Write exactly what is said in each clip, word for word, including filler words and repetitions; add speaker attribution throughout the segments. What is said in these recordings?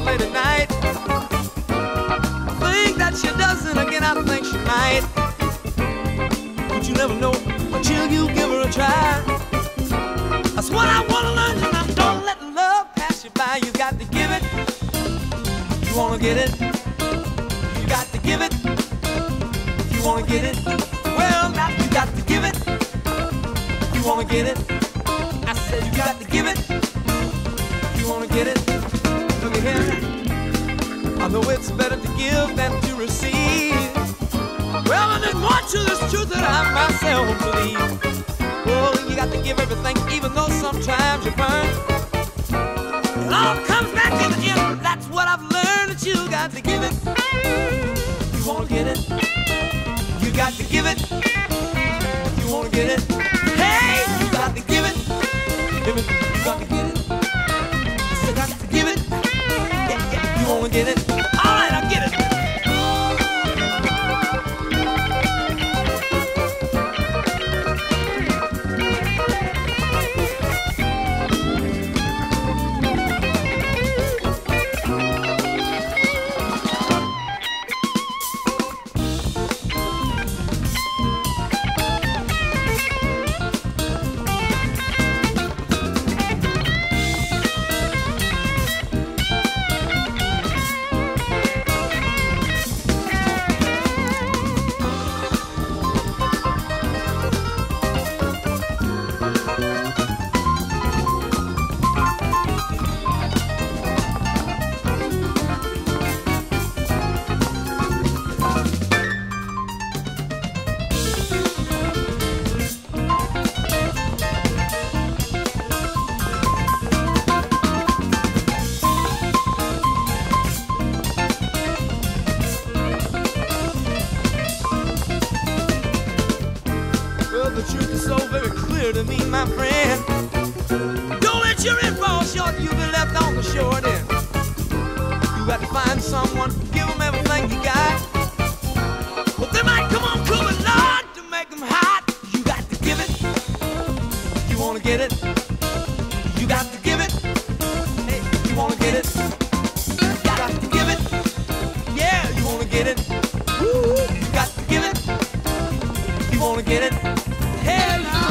Speaker 1: late at night. I think that she doesn't, again I think she might. But you never know until you give her a try. That's what I wanna learn tonight. Don't let love pass you by. You got to give it. You wanna get it. You got to give it. You wanna get it. Well, now you got to give it. You wanna get it. I said you got to give it. You wanna get it. Look at here. I know it's better to give than to receive. Well, and there's more to this truth that I myself believe. Oh, you got to give everything, even though sometimes you burn. It all comes back in the end. That's what I've learned, that you got to give it. You wanna get it. You got to give it. You wanna get it. Hey, you got to give it. Give it. You got to get it. I said, got to give it. Yeah, yeah. You wanna get it. All right, I'll get it. The truth is so very clear to me, my friend. Don't let your end fall short, you'll be left on the short end. You got to find someone, give them everything you got. Well, they might come on cool, but Lord, to make them hot, you got to give it. You wanna get it. You got to give it. Hey, you wanna get it. You got to give it. Yeah, you wanna get it. Woo, you got to give it. You wanna get it. Hell no.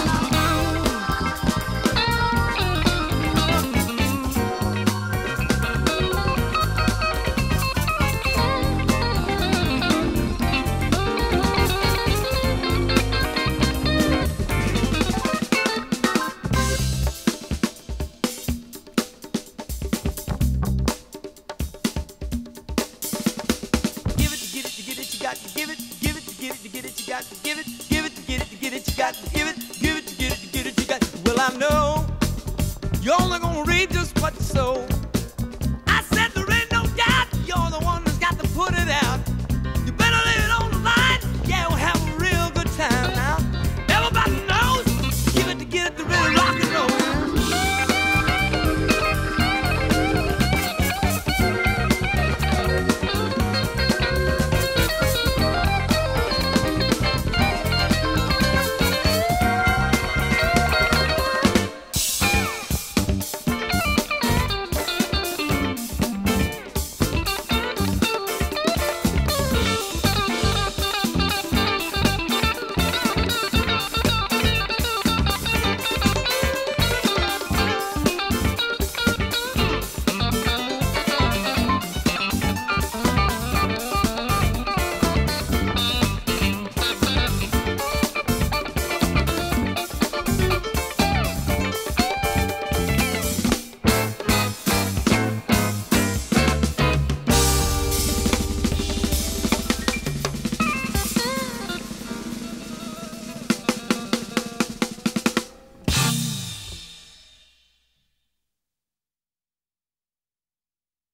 Speaker 1: Give it to get it to get it, you got to give it. Give it to get it to get it, you got to give it. Give it to get it to get it, you got to give it. Give it to get it to get it, you got to. Well, I know you're only gonna reap just what you sow.